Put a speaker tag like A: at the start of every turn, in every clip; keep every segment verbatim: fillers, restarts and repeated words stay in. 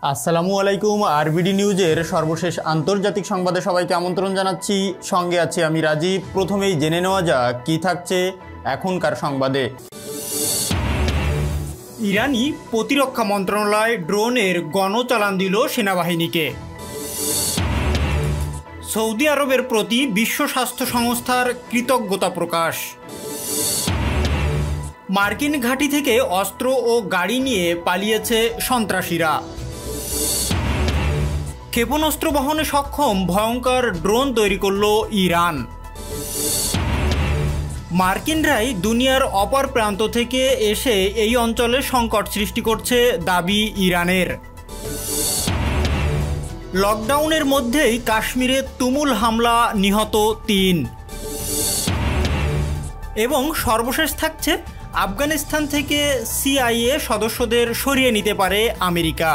A: আসসালামু আলাইকুম। আরবিডি নিউজের সর্বশেষ আন্তর্জাতিক সংবাদে সবাইকে আমন্ত্রণ জানাচ্ছি। সঙ্গে আছি আমি রাজীব। প্রথমেই জেনে নেওয়া যাক কী থাকছে এখনকার সংবাদে। ইরানি প্রতিরক্ষা মন্ত্রণালয় ড্রোনের গণচালান দিল সেনাবাহিনীকে। সৌদি আরবের প্রতি বিশ্ব স্বাস্থ্য সংস্থার কৃতজ্ঞতা প্রকাশ। মার্কিন ঘাঁটি থেকে অস্ত্র ও গাড়ি নিয়ে পালিয়েছে সন্ত্রাসীরা। ক্ষেপণাস্ত্র বহনে সক্ষম ভয়ঙ্কর ড্রোন তৈরি করল ইরান। মার্কিনরাই দুনিয়ার অপর প্রান্ত থেকে এসে এই অঞ্চলে সংকট সৃষ্টি করছে দাবি ইরানের। লকডাউনের মধ্যেই কাশ্মীরে তুমুল হামলা, নিহত তিন। এবং সর্বশেষ থাকছে আফগানিস্তান থেকে সিআইএ সদস্যদের সরিয়ে নিতে পারে আমেরিকা।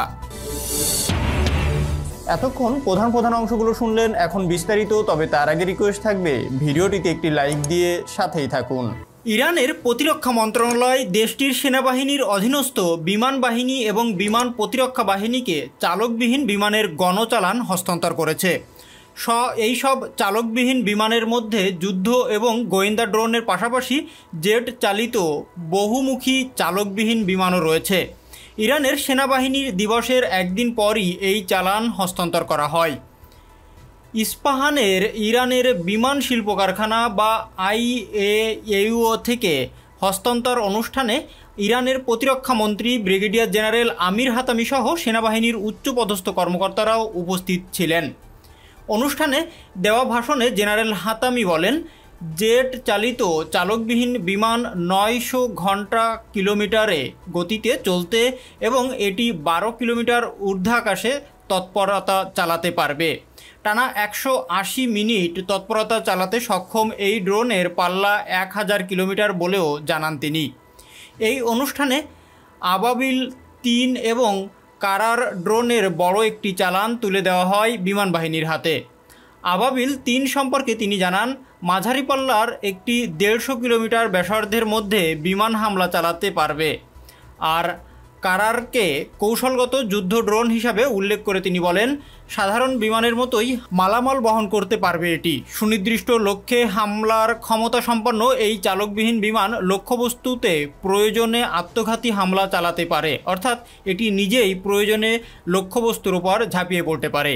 A: এতক্ষণ প্রধান প্রধান অংশগুলো শুনলেন, এখন বিস্তারিত। তবে তার আগে রিকোয়েস্ট থাকবে ভিডিওটিতে একটি লাইক দিয়ে সাথেই থাকুন। ইরানের প্রতিরক্ষা মন্ত্রণালয় দেশটির সেনাবাহিনীর অধীনস্থ বিমান বাহিনী এবং বিমান প্রতিরক্ষা বাহিনীকে চালকবিহীন বিমানের গণচালান হস্তান্তর করেছে। স এইসব চালকবিহীন বিমানের মধ্যে যুদ্ধ এবং গোয়েন্দা ড্রোনের পাশাপাশি জেট চালিত বহুমুখী চালকবিহীন বিমানও রয়েছে। ইরানের সেনাবাহিনীর দিবসের একদিন পরই এই চালান হস্তান্তর করা হয়। ইস্পাহানের ইরানের বিমান শিল্প কারখানা বা আইএইউ থেকে হস্তান্তর অনুষ্ঠানে ইরানের প্রতিরক্ষা মন্ত্রী ব্রিগেডিয়ার জেনারেল আমির হাতামি সহ সেনাবাহিনীর উচ্চপদস্থ কর্মকর্তারাও উপস্থিত ছিলেন। অনুষ্ঠানে দেওয়া ভাষণে জেনারেল হাতামি বলেন, জেট চালিত চালকবিহীন বিমান নয়শো ঘন্টা কিলোমিটারে গতিতে চলতে এবং এটি বারো কিলোমিটার ঊর্ধ্বাকাশে তৎপরতা চালাতে পারবে। টানা একশো আশি মিনিট তৎপরতা চালাতে সক্ষম এই ড্রোনের পাল্লা এক হাজার কিলোমিটার বলেও জানান তিনি। এই অনুষ্ঠানে আবাবিল তিন এবং কারার ড্রোনের বড় একটি চালান তুলে দেওয়া হয় বিমান বাহিনীর হাতে। আবাবিল তিন সম্পর্কে তিনি জানান, মাঝারি পাল্লার একটি দেড়শো কিলোমিটার ব্যাসার্ধের মধ্যে বিমান হামলা চালাতে পারবে। আর কারারকে কৌশলগত যুদ্ধ ড্রোন হিসাবে উল্লেখ করে তিনি বলেন, সাধারণ বিমানের মতোই মালামাল বহন করতে পারবে এটি। সুনির্দিষ্ট লক্ষ্যে হামলার ক্ষমতা সম্পন্ন এই চালকবিহীন বিমান লক্ষ্যবস্তুতে প্রয়োজনে আত্মঘাতী হামলা চালাতে পারে, অর্থাৎ এটি নিজেই প্রয়োজনে লক্ষ্যবস্তুর উপর ঝাঁপিয়ে পড়তে পারে।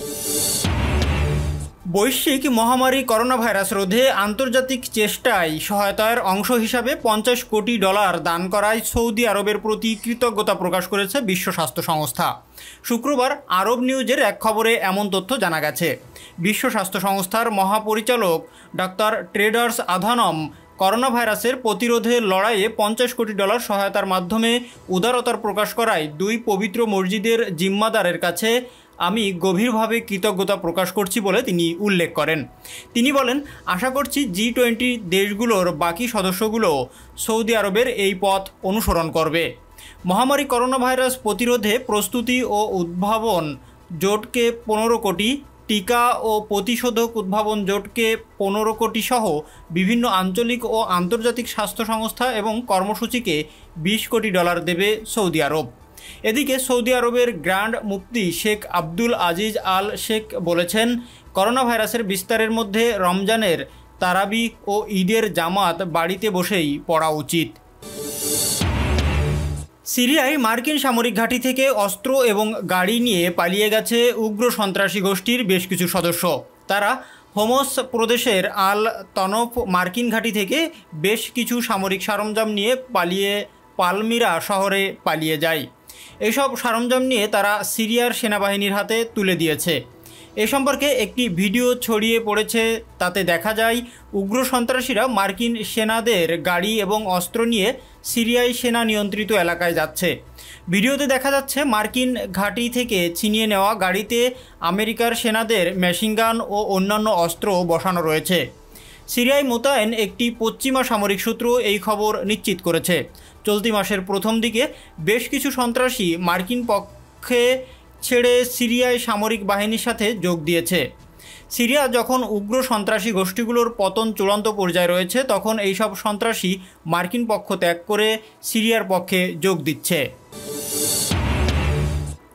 A: বৈশ্বিক মহামারী করোনা ভাইরাস রোধে আন্তর্জাতিক চেষ্টায় সহায়তার অংশ হিসাবে পঞ্চাশ কোটি ডলার দান করায় সৌদি আরবের প্রতি কৃতজ্ঞতা প্রকাশ করেছে বিশ্ব স্বাস্থ্য সংস্থা। শুক্রবার আরব নিউজের এক খবরে এমন তথ্য জানা গেছে। বিশ্ব স্বাস্থ্য সংস্থার মহাপরিচালক ডাক্তার টেড্রোস আধানম করোনা ভাইরাসের প্রতিরোধের লড়াইয়ে পঞ্চাশ কোটি ডলার সহায়তার মাধ্যমে উদারতার প্রকাশ করায় দুই পবিত্র মসজিদের জিম্মাদারের কাছে আমি গভীরভাবে কৃতজ্ঞতা প্রকাশ করছি বলে তিনি উল্লেখ করেন। তিনি বলেন, আশা করছি জি টোয়েন্টি দেশগুলোর বাকি সদস্যগুলো সৌদি আরবের এই পথ অনুসরণ করবে। মহামারী করোনা ভাইরাস প্রতিরোধে প্রস্তুতি ও উদ্ভাবন জোটকে পনেরো কোটি, টিকা ও প্রতিষেধক উদ্ভাবন জোটকে পনেরো কোটি সহ বিভিন্ন আঞ্চলিক ও আন্তর্জাতিক স্বাস্থ্য সংস্থা এবং কর্মসূচিকে বিশ কোটি ডলার দেবে সৌদি আরব। এদিকে সৌদি আরবের গ্র্যান্ড মুফতি Sheikh Abdul Aziz Al Sheikh বলেছেন, করোনা ভাইরাসের বিস্তারের মধ্যে রমজানের তারাবি ও ঈদের জামাত বাড়িতে বসেই পড়া উচিত। সিরিয়ায় মার্কিন সামরিক ঘাঁটি থেকে অস্ত্র এবং গাড়ি নিয়ে পালিয়ে গেছে উগ্র সন্ত্রাসী গোষ্ঠীর বেশ কিছু সদস্য। তারা হোমস প্রদেশের আল তনফ মার্কিন ঘাঁটি থেকে বেশ কিছু সামরিক সরঞ্জাম নিয়ে পালিয়ে পালমিরা শহরে পালিয়ে যায়। এসব সরঞ্জাম নিয়ে তারা সিরিয়ার সেনাবাহিনীর হাতে তুলে দিয়েছে। এ সম্পর্কে একটি ভিডিও ছড়িয়ে পড়েছে। তাতে দেখা যায় উগ্র সন্ত্রাসীরা মার্কিন সেনাদের গাড়ি এবং অস্ত্র নিয়ে সিরিয়ায় সেনা নিয়ন্ত্রিত এলাকায় যাচ্ছে। ভিডিওতে দেখা যাচ্ছে মার্কিন ঘাঁটি থেকে ছিনিয়ে নেওয়া গাড়িতে আমেরিকার সেনাদের মেশিনগান ও অন্যান্য অস্ত্র বসানো রয়েছে। সিরিয়ায় মোতায়েন একটি পশ্চিমা সামরিক সূত্র এই খবর নিশ্চিত করেছে। চলতি মাসের প্রথম দিকে বেশ কিছু সন্ত্রাসী মার্কিন পক্ষে ছেড়ে সিরিয়ায় সামরিক বাহিনীর সাথে যোগ দিয়েছে। সিরিয়া যখন উগ্র সন্ত্রাসী গোষ্ঠীগুলোর পতন চূড়ান্ত পর্যায়ে রয়েছে, তখন এইসব সন্ত্রাসী মার্কিন পক্ষ ত্যাগ করে সিরিয়ার পক্ষে যোগ দিচ্ছে।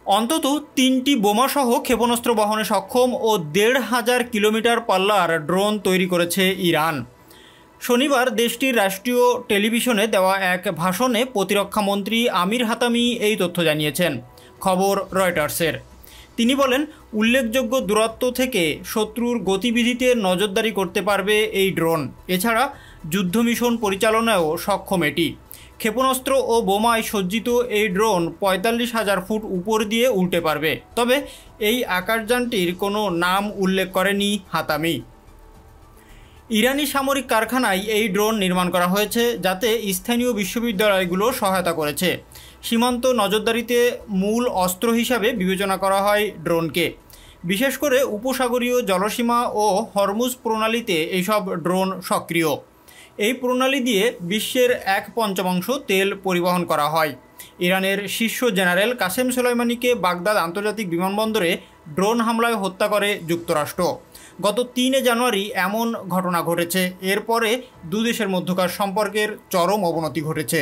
A: অন্তত তিনটি বোমাসহ ক্ষেপণাস্ত্র বহনে সক্ষম ও দেড় হাজার কিলোমিটার পাল্লার ড্রোন তৈরি করেছে ইরান। শনিবার দেশটির রাষ্ট্রীয় টেলিভিশনে দেওয়া এক ভাষণে প্রতিরক্ষামন্ত্রী আমির হাতামি এই তথ্য জানিয়েছেন। খবর রয়টার্সের। তিনি বলেন, উল্লেখযোগ্য দূরত্ব থেকে শত্রুর গতিবিধিতে নজরদারি করতে পারবে এই ড্রোন। এছাড়া যুদ্ধ মিশন পরিচালনায়ও সক্ষম এটি। ক্ষেপণাস্ত্র ও বোমায় সজ্জিত এই ড্রোন পঁয়তাল্লিশ হাজার ফুট উপর দিয়ে উল্টে পারবে। তবে এই আকাশযানটির কোনো নাম উল্লেখ করেনি হাতামি। ইরানি সামরিক কারখানায় এই ড্রোন নির্মাণ করা হয়েছে, যাতে স্থানীয় বিশ্ববিদ্যালয়গুলো সহায়তা করেছে। সীমান্ত নজরদারিতে মূল অস্ত্র হিসাবে বিবেচনা করা হয় ড্রোনকে। বিশেষ করে উপসাগরীয় জলসীমা ও হরমুজ প্রণালীতে এইসব ড্রোন সক্রিয়। এই প্রণালী দিয়ে বিশ্বের এক পঞ্চমাংশ তেল পরিবহন করা হয়। ইরানের শীর্ষ জেনারেল কাসেম সোলাইমানিকে বাগদাদ আন্তর্জাতিক বিমানবন্দরে ড্রোন হামলায় হত্যা করে যুক্তরাষ্ট্র। গত তিনে জানুয়ারি এমন ঘটনা ঘটেছে। এরপরে দুদেশের মধ্যকার সম্পর্কের চরম অবনতি ঘটেছে।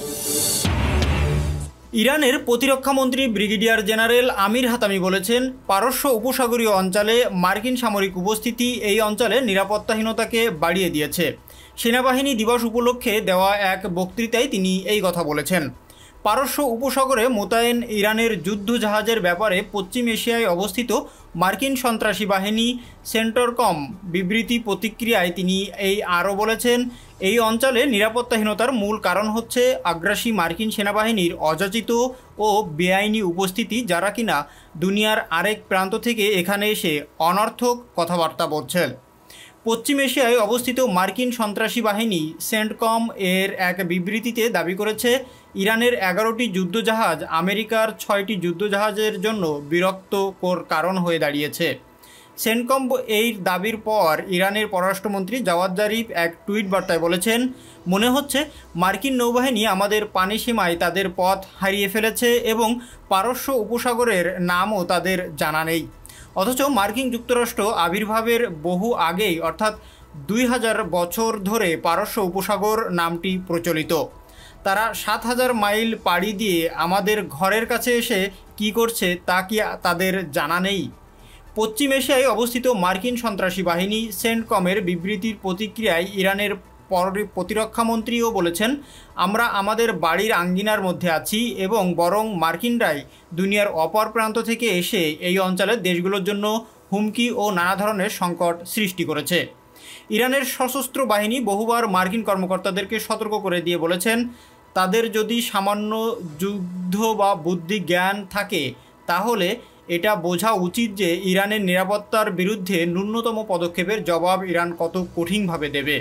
A: ইরানের প্রতিরক্ষামন্ত্রী ব্রিগেডিয়ার জেনারেল আমির হাতামি বলেছেন, পারস্য উপসাগরীয় অঞ্চলে মার্কিন সামরিক উপস্থিতি এই অঞ্চলে নিরাপত্তাহীনতাকে বাড়িয়ে দিয়েছে। সেনাবাহিনী দিবস উপলক্ষে দেওয়া এক বক্তৃতায় তিনি এই কথা বলেছেন। পারস্য উপসাগরে মোতায়েন ইরানের যুদ্ধ জাহাজের ব্যাপারে পশ্চিম এশিয়ায় অবস্থিত মার্কিন সন্ত্রাসী বাহিনী সেন্টরকম বিবৃতি প্রতিক্রিয়ায় তিনি এই আরও বলেছেন, এই অঞ্চলে নিরাপত্তাহীনতার মূল কারণ হচ্ছে আগ্রাসী মার্কিন সেনাবাহিনীর অযাচিত ও বেআইনি উপস্থিতি, যারা কিনা দুনিয়ার আরেক প্রান্ত থেকে এখানে এসে অনর্থক কথাবার্তা বলছেন। পশ্চিম এশিয়ায় অবস্থিত মার্কিন সন্ত্রাসী বাহিনী সেন্টকম এর এক বিবৃতিতে দাবি করেছে, ইরানের এগারোটি যুদ্ধজাহাজ আমেরিকার ছয়টি যুদ্ধজাহাজের জন্য বিরক্তকর কারণ হয়ে দাঁড়িয়েছে। সেন্টকম এই দাবির পর ইরানের পররাষ্ট্রমন্ত্রী জাওয়াদ জারিফ এক টুইট বার্তায় বলেছেন, মনে হচ্ছে মার্কিন নৌবাহিনী আমাদের পানি সীমায় তাদের পথ হারিয়ে ফেলেছে এবং পারস্য উপসাগরের নামও তাদের জানা নেই। অথচ মার্কিন যুক্তরাষ্ট্র আবির্ভাবের বহু আগেই অর্থাৎ দুই হাজার বছর ধরে পারস্য উপসাগর নামটি প্রচলিত। তারা সাত হাজার মাইল পাড়ি দিয়ে আমাদের ঘরের কাছে এসে কি করছে তা কি তাদের জানা নেই? পশ্চিম এশিয়ায় অবস্থিত মার্কিন সন্ত্রাসী বাহিনী সেন্টকমের বিবৃতির প্রতিক্রিয়ায় ইরানের প্রতিরক্ষামন্ত্রীও বলেছেন, আমরা আমাদের বাড়ির আঙ্গিনার মধ্যে আছি এবং বরং মার্কিনরাই দুনিয়ার অপর প্রান্ত থেকে এসে এই অঞ্চলের দেশগুলোর জন্য হুমকি ও নানা ধরনের সংকট সৃষ্টি করেছে। ইরানের সশস্ত্র বাহিনী বহুবার মার্কিন কর্মকর্তাদেরকে সতর্ক করে দিয়ে বলেছেন, তাদের যদি সামান্য যুদ্ধ বা বুদ্ধি জ্ঞান থাকে তাহলে এটা বোঝা উচিত যে ইরানের নিরাপত্তার বিরুদ্ধে ন্যূনতম পদক্ষেপের জবাব ইরান কত কঠিনভাবে দেবে।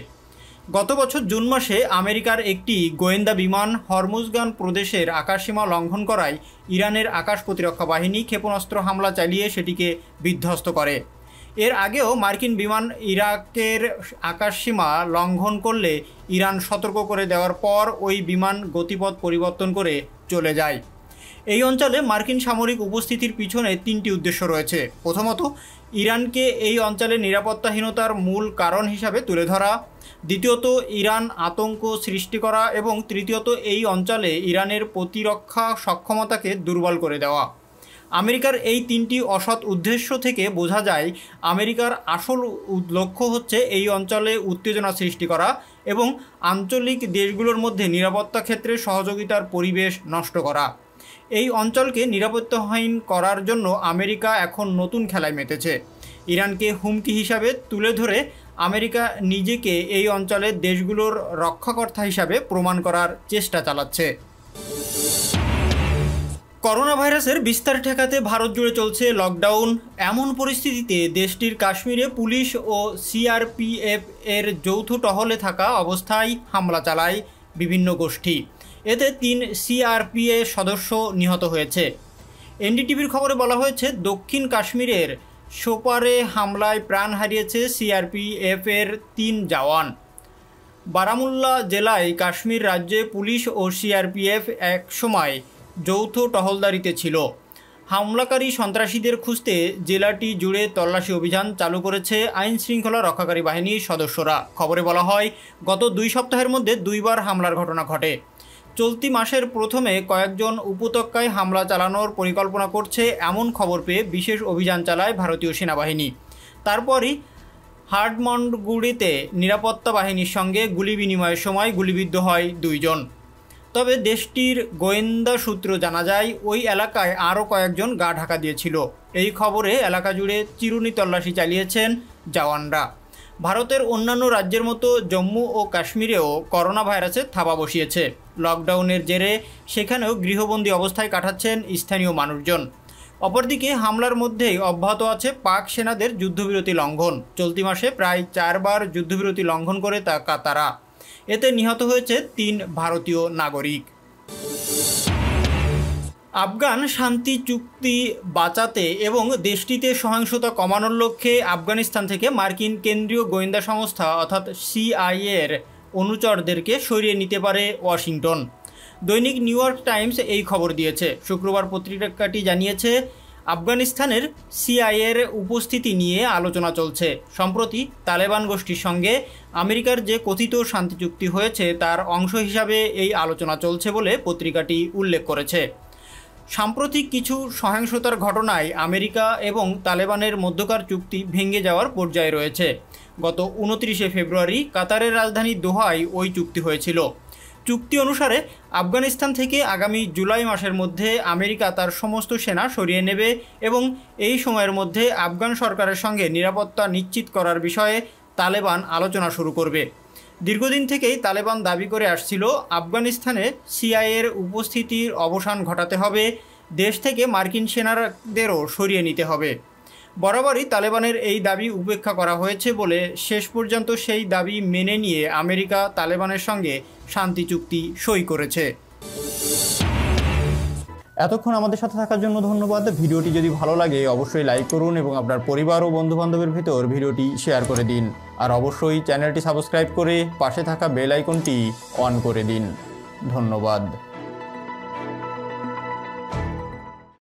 A: গত বছর জুন মাসে আমেরিকার একটি গোয়েন্দা বিমান হরমুজগান প্রদেশের আকাশসীমা লঙ্ঘন করায় ইরানের আকাশ প্রতিরক্ষা বাহিনী ক্ষেপণাস্ত্র হামলা চালিয়ে সেটিকে বিধ্বস্ত করে। এর আগেও মার্কিন বিমান ইরাকের আকাশসীমা লঙ্ঘন করলে ইরান সতর্ক করে দেওয়ার পর ওই বিমান গতিপথ পরিবর্তন করে চলে যায়। এই অঞ্চলে মার্কিন সামরিক উপস্থিতির পিছনে তিনটি উদ্দেশ্য রয়েছে। প্রথমত, ইরানকে এই অঞ্চলে নিরাপত্তাহীনতার মূল কারণ হিসাবে তুলে ধরা। দ্বিতীয়ত, ইরান আতঙ্ক সৃষ্টি করা এবং তৃতীয়ত, এই অঞ্চলে ইরানের প্রতিরক্ষা সক্ষমতাকে দুর্বল করে দেওয়া। আমেরিকার এই তিনটি অসৎ উদ্দেশ্য থেকে বোঝা যায় আমেরিকার আসল লক্ষ্য হচ্ছে এই অঞ্চলে উত্তেজনা সৃষ্টি করা এবং আঞ্চলিক দেশগুলোর মধ্যে নিরাপত্তা ক্ষেত্রে সহযোগিতার পরিবেশ নষ্ট করা। এই অঞ্চলকে নিরাপত্তাহীন করার জন্য আমেরিকা এখন নতুন খেলায় মেতেছে। ইরানকে হুমকি হিসাবে তুলে ধরে আমেরিকা নিজেকে এই অঞ্চলের দেশগুলোর রক্ষাকর্তা হিসাবে প্রমাণ করার চেষ্টা চালাচ্ছে। করোনা ভাইরাসের বিস্তার ঠেকাতে ভারত জুড়ে চলছে লকডাউন। এমন পরিস্থিতিতে দেশটির কাশ্মীরে পুলিশ ও সিআরপিএফ এর যৌথ টহলে থাকা অবস্থায় হামলা চালায় বিভিন্ন গোষ্ঠী। এতে তিন সিআরপিএফ সদস্য নিহত হয়েছে। এনডিটিভির খবরে বলা হয়েছে, দক্ষিণ কাশ্মীরের সোপারে হামলায় প্রাণ হারিয়েছে সিআরপিএফ এর তিন জওয়ান। বারামুল্লা জেলায় কাশ্মীর রাজ্যে পুলিশ ও সিআরপিএফ এক সময় যৌথ টহলদারিতে ছিল। হামলাকারী সন্ত্রাসীদের খুঁজতে জেলাটি জুড়ে তল্লাশি অভিযান চালু করেছে আইন শৃঙ্খলা রক্ষাকারী বাহিনীর সদস্যরা। খবরে বলা হয়, গত দুই সপ্তাহের মধ্যে দুইবার হামলার ঘটনা ঘটে। চলতি মাসের প্রথমে কয়েকজন উপত্যকায় হামলা চালানোর পরিকল্পনা করছে এমন খবর পেয়ে বিশেষ অভিযান চালায় ভারতীয় সেনাবাহিনী। তারপরই হার্ডমন্ডগুড়িতে নিরাপত্তা বাহিনীর সঙ্গে গুলি বিনিময়ের সময় গুলিবিদ্ধ হয় দুইজন। তবে দেশটির গোয়েন্দা সূত্র জানা যায় ওই এলাকায় আরও কয়েকজন গা ঢাকা দিয়েছিল। এই খবরে এলাকা জুড়ে চিরুনি তল্লাশি চালিয়েছেন জওয়ানরা। ভারতের অন্যান্য রাজ্যের মতো জম্মু ও কাশ্মীরেও করোনা ভাইরাসের থাবা বসিয়েছে। লকডাউনের জেরে সেখানেও গৃহবন্দী অবস্থায় কাটাচ্ছেন স্থানীয় মানুষজন। অপরদিকে হামলার মধ্যেই অব্যাহত আছে পাক সেনাদের যুদ্ধবিরতি লঙ্ঘন। চলতি মাসে প্রায় চারবার যুদ্ধবিরতি লঙ্ঘন করে তা তারা। এতে নিহত হয়েছে তিন ভারতীয় নাগরিক। আফগান শান্তি চুক্তি বাঁচাতে এবং দেশটিতে সহিংসতা কমানোর লক্ষ্যে আফগানিস্তান থেকে মার্কিন কেন্দ্রীয় গোয়েন্দা সংস্থা অর্থাৎ সিআইএর অনুচরদেরকে সরিয়ে নিতে পারে ওয়াশিংটন। দৈনিক নিউ ইয়র্ক টাইমস এই খবর দিয়েছে। শুক্রবার পত্রিকাটি জানিয়েছে আফগানিস্তানের সিআইএর উপস্থিতি নিয়ে আলোচনা চলছে। সম্প্রতি তালেবান গোষ্ঠীর সঙ্গে আমেরিকার যে কথিত শান্তি চুক্তি হয়েছে তার অংশ হিসাবে এই আলোচনা চলছে বলে পত্রিকাটি উল্লেখ করেছে। সাম্প্রতিক কিছু সহিংসতার ঘটনায় আমেরিকা এবং তালেবানের মধ্যকার চুক্তি ভেঙে যাওয়ার পর্যায়ে রয়েছে। গত উনত্রিশে ফেব্রুয়ারি কাতারের রাজধানী দোহায় ওই চুক্তি হয়েছিল। চুক্তি অনুসারে আফগানিস্তান থেকে আগামী জুলাই মাসের মধ্যে আমেরিকা তার সমস্ত সেনা সরিয়ে নেবে এবং এই সময়ের মধ্যে আফগান সরকারের সঙ্গে নিরাপত্তা নিশ্চিত করার বিষয়ে তালেবান আলোচনা শুরু করবে। দীর্ঘদিন থেকেই তালেবান দাবি করে আসছিল আফগানিস্তানে সিআইএর উপস্থিতির অবসান ঘটাতে হবে, দেশ থেকে মার্কিন সেনাদেরও সরিয়ে নিতে হবে। বরাবরই তালেবানের এই দাবি উপেক্ষা করা হয়েছে বলে শেষ পর্যন্ত সেই দাবি মেনে নিয়ে আমেরিকা তালেবানের সঙ্গে শান্তি চুক্তি সই করেছে। এতক্ষণ আমাদের সাথে থাকার জন্য ধন্যবাদ। ভিডিওটি যদি ভালো লাগে অবশ্যই লাইক করুন এবং আপনার পরিবার ও বন্ধুবান্ধবের ভিতর ভিডিওটি শেয়ার করে দিন। আর অবশ্যই চ্যানেলটি সাবস্ক্রাইব করে পাশে থাকা বেল আইকনটি অন করে দিন। ধন্যবাদ।